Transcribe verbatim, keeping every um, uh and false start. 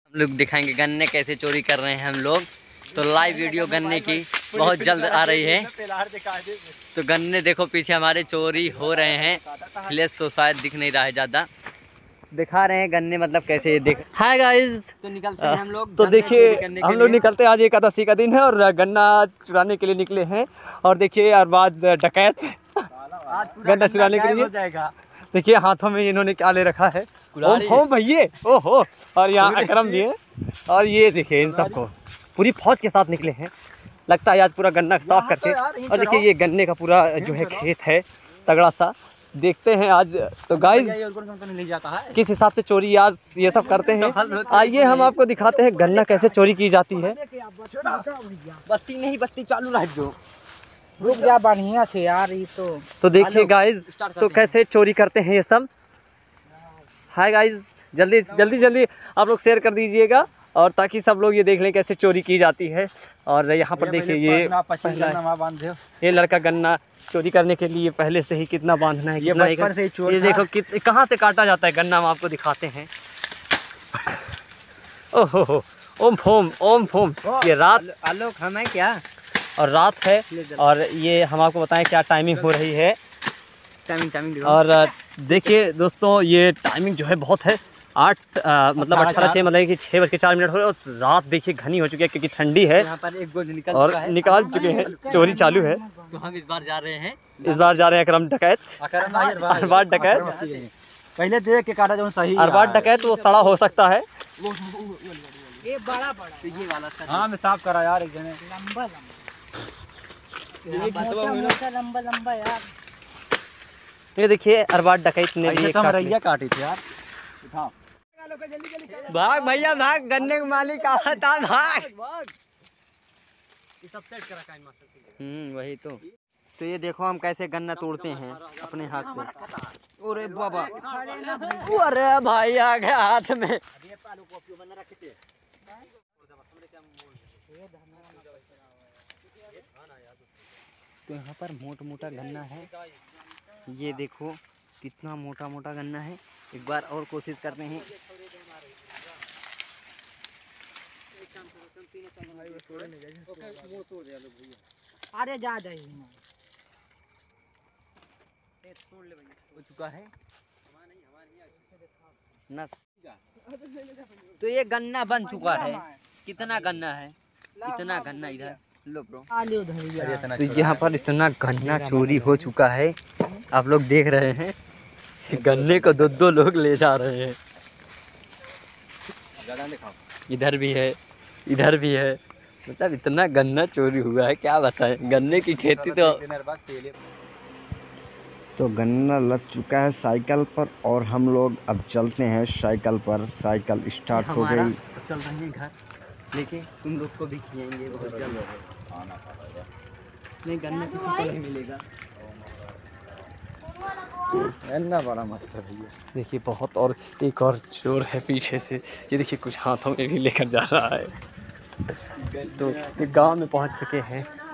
हम लोग दिखाएंगे गन्ने कैसे चोरी कर रहे हैं हम लोग। तो लाइव वीडियो गन्ने की बहुत जल्द आ रही है। तो गन्ने देखो पीछे हमारे चोरी हो रहे हैं, फ्लैश तो शायद दिख नहीं रहा है ज़्यादा, दिखा रहे हैं गन्ने मतलब कैसे ये देख। हाय गाइस, तो निकलते हैं हम लोग। तो देखिए हम लोग निकलते हैं, आज एकादशी का दिन है और गन्ना चुराने के लिए निकले हैं। और देखिए अरबाज डकैत गन्ना चुराने के लिए हो जाएगा। देखिए हाथों में इन्होंने क्या ले रखा है, ओम भैया ओहो, और यहाँ अकरम भी है। और ये देखिए इन सबको पूरी फौज के साथ निकले हैं, लगता है आज पूरा गन्ना साफ करके। और देखिए ये गन्ने का पूरा जो है खेत है तगड़ा सा, देखते हैं आज। तो गाइस किस हिसाब से चोरी आज ये सब करते हैं, आइए हम आपको दिखाते हैं गन्ना कैसे चोरी की जाती है। बत्ती नहीं, बत्ती चालू रह दो, रुक जा बढ़िया से यार। ये तो तो देखिए गाइस तो कैसे चोरी करते हैं ये सब। हाय गाइस, जल्दी जल्दी जल्दी आप लोग शेयर कर दीजिएगा और ताकि सब लोग ये देख लें कैसे चोरी की जाती है। और यहाँ पर देखिए ये ये लड़का गन्ना चोरी करने के लिए पहले से ही कितना बांधना है, कितना ये, ये देखो कित कहाँ से काटा जाता है गन्ना, हम आपको दिखाते हैं। ओहो हो, ओम फोम ओम फोम। ये रात आलोक हम है क्या, और रात है और ये हम आपको बताएं क्या टाइमिंग हो रही है। टाइमिंग टाइमिंग और देखिए दोस्तों ये टाइमिंग जो है बहुत है, आठ मतलब अठारह से मतलब कि छः बज के चार मिनट हो रहे हैं और रात देखिए घनी हो चुकी है क्योंकि ठंडी है। यहाँ पर एक गोल निकल और निकाल चुके हैं, चोरी चालू है। तो हम इस बार जा रहे हैं, इस बार जा रहे हैं अकरम डकैत, अरबाज डकैत। पहले देख के काटा जो सही अरबाज डकैत वो सड़ा हो सकता है। ये बड़ा बड़ा तो ये वाला सर, हाँ मैं साफ करा यार एक जने लंबा लंबा लंबा लंबा यार। ये देखिए अरबाज डकैत ने भी तो रैया काटी थी यार। उठाओ भाग भैया भाग, गन्ने के मालिक आवा था, भाग ये सब सेट करा काइन मास्टर। हम्म वही तो। तो ये देखो हम कैसे गन्ना तोड़ते हैं अपने हाथ से। अरे बाबा, अरे भाई आ गया हाथ में। तो यहाँ पर मोटा मोटा गन्ना है, ये देखो कितना मोटा मोटा गन्ना है। एक बार और कोशिश करते हैं। अरे जा जाइए हो चुका है ना। तो ये गन्ना बन चुका है। कितना गन्ना है, इतना गन्ना इधर लो ब्रो। तो यहाँ पर इतना गन्ना चोरी हो चुका है, आप लोग देख रहे हैं गन्ने को दो दो लोग ले जा रहे हैं। इधर भी है, इधर भी है, मतलब इतना गन्ना चोरी हुआ है क्या बताएं। गन्ने की खेती तो तो गन्ना लग चुका है साइकिल पर और हम लोग अब चलते हैं साइकिल पर। साइकिल स्टार्ट हो गई, चल रहे हैं घर लेके, तुम लोग को भी खिलाएंगे बहुत जल्द। नहीं गन्ना किसी को नहीं मिलेगा। गन्ना बड़ा मस्त है भैया। देखिए बहुत, और एक और चोर है पीछे से, ये देखिए कुछ हाथों में भी लेकर जा रहा है। तो ये गांव में पहुंच चुके हैं।